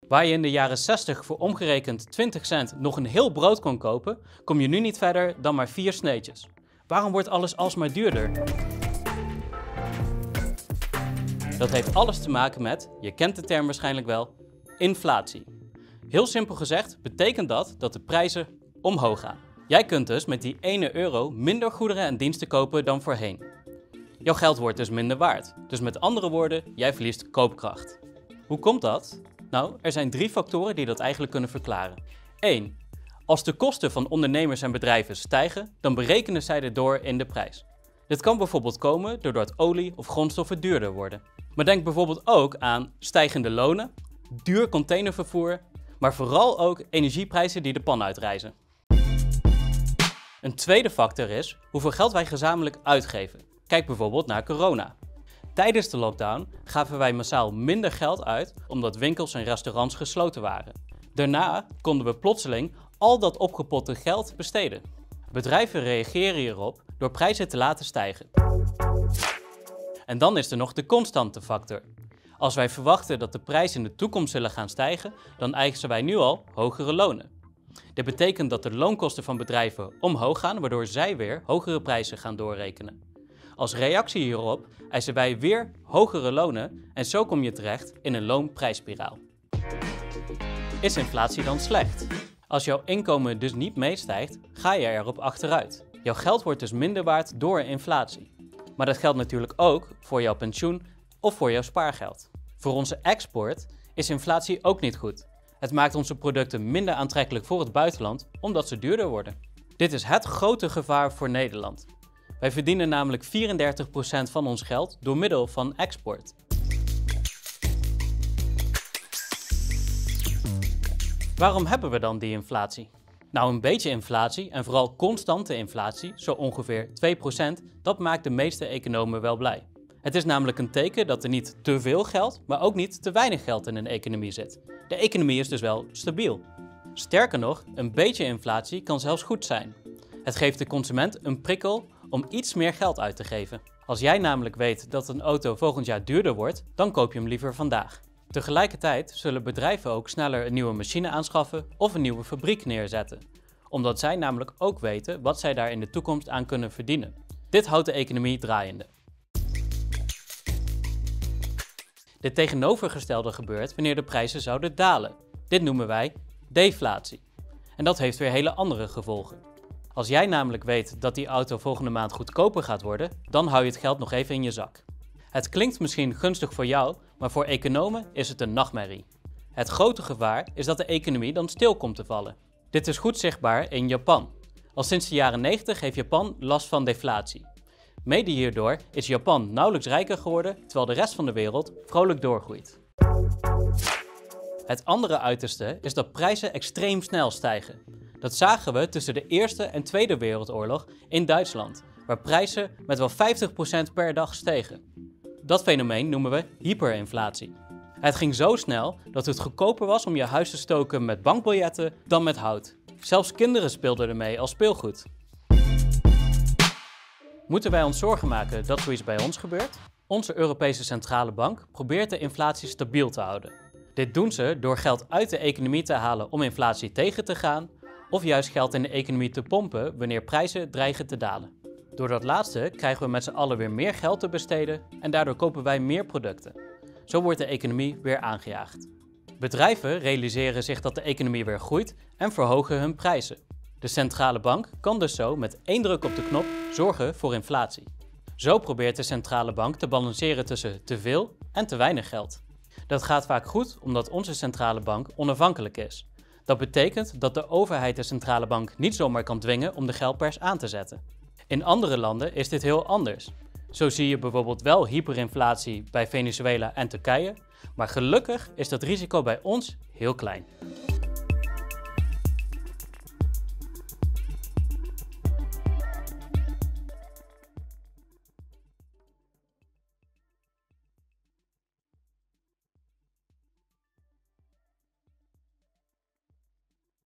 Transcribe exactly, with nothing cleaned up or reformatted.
Waar je in de jaren zestig voor omgerekend twintig cent nog een heel brood kon kopen, kom je nu niet verder dan maar vier sneetjes. Waarom wordt alles alsmaar duurder? Dat heeft alles te maken met, je kent de term waarschijnlijk wel, inflatie. Heel simpel gezegd betekent dat dat de prijzen omhoog gaan. Jij kunt dus met die ene euro minder goederen en diensten kopen dan voorheen. Jouw geld wordt dus minder waard. Dus met andere woorden, jij verliest koopkracht. Hoe komt dat? Nou, er zijn drie factoren die dat eigenlijk kunnen verklaren. één. Als de kosten van ondernemers en bedrijven stijgen, dan berekenen zij dit door in de prijs. Dit kan bijvoorbeeld komen doordat olie of grondstoffen duurder worden. Maar denk bijvoorbeeld ook aan stijgende lonen, duur containervervoer, maar vooral ook energieprijzen die de pan uitreizen. Een tweede factor is hoeveel geld wij gezamenlijk uitgeven. Kijk bijvoorbeeld naar corona. Tijdens de lockdown gaven wij massaal minder geld uit omdat winkels en restaurants gesloten waren. Daarna konden we plotseling al dat opgepotte geld besteden. Bedrijven reageren hierop door prijzen te laten stijgen. En dan is er nog de constante factor. Als wij verwachten dat de prijzen in de toekomst zullen gaan stijgen, dan eisen wij nu al hogere lonen. Dit betekent dat de loonkosten van bedrijven omhoog gaan, waardoor zij weer hogere prijzen gaan doorrekenen. Als reactie hierop eisen wij weer hogere lonen en zo kom je terecht in een loonprijsspiraal. Is inflatie dan slecht? Als jouw inkomen dus niet meestijgt, ga je erop achteruit. Jouw geld wordt dus minder waard door inflatie. Maar dat geldt natuurlijk ook voor jouw pensioen of voor jouw spaargeld. Voor onze export is inflatie ook niet goed. Het maakt onze producten minder aantrekkelijk voor het buitenland omdat ze duurder worden. Dit is het grote gevaar voor Nederland. Wij verdienen namelijk vierendertig procent van ons geld door middel van export. Waarom hebben we dan die inflatie? Nou, een beetje inflatie en vooral constante inflatie, zo ongeveer twee procent, dat maakt de meeste economen wel blij. Het is namelijk een teken dat er niet te veel geld, maar ook niet te weinig geld in een economie zit. De economie is dus wel stabiel. Sterker nog, een beetje inflatie kan zelfs goed zijn. Het geeft de consument een prikkel om iets meer geld uit te geven. Als jij namelijk weet dat een auto volgend jaar duurder wordt, dan koop je hem liever vandaag. Tegelijkertijd zullen bedrijven ook sneller een nieuwe machine aanschaffen of een nieuwe fabriek neerzetten. Omdat zij namelijk ook weten wat zij daar in de toekomst aan kunnen verdienen. Dit houdt de economie draaiende. Dit tegenovergestelde gebeurt wanneer de prijzen zouden dalen. Dit noemen wij deflatie. En dat heeft weer hele andere gevolgen. Als jij namelijk weet dat die auto volgende maand goedkoper gaat worden, dan hou je het geld nog even in je zak. Het klinkt misschien gunstig voor jou, maar voor economen is het een nachtmerrie. Het grote gevaar is dat de economie dan stil komt te vallen. Dit is goed zichtbaar in Japan. Al sinds de jaren negentig heeft Japan last van deflatie. Mede hierdoor is Japan nauwelijks rijker geworden, terwijl de rest van de wereld vrolijk doorgroeit. Het andere uiterste is dat prijzen extreem snel stijgen. Dat zagen we tussen de Eerste en Tweede Wereldoorlog in Duitsland, waar prijzen met wel vijftig procent per dag stegen. Dat fenomeen noemen we hyperinflatie. Het ging zo snel dat het goedkoper was om je huis te stoken met bankbiljetten dan met hout. Zelfs kinderen speelden ermee als speelgoed. Moeten wij ons zorgen maken dat zoiets bij ons gebeurt? Onze Europese Centrale Bank probeert de inflatie stabiel te houden. Dit doen ze door geld uit de economie te halen om inflatie tegen te gaan, of juist geld in de economie te pompen wanneer prijzen dreigen te dalen. Door dat laatste krijgen we met z'n allen weer meer geld te besteden en daardoor kopen wij meer producten. Zo wordt de economie weer aangejaagd. Bedrijven realiseren zich dat de economie weer groeit en verhogen hun prijzen. De centrale bank kan dus zo met één druk op de knop zorgen voor inflatie. Zo probeert de centrale bank te balanceren tussen te veel en te weinig geld. Dat gaat vaak goed omdat onze centrale bank onafhankelijk is. Dat betekent dat de overheid de centrale bank niet zomaar kan dwingen om de geldpers aan te zetten. In andere landen is dit heel anders. Zo zie je bijvoorbeeld wel hyperinflatie bij Venezuela en Turkije, maar gelukkig is dat risico bij ons heel klein.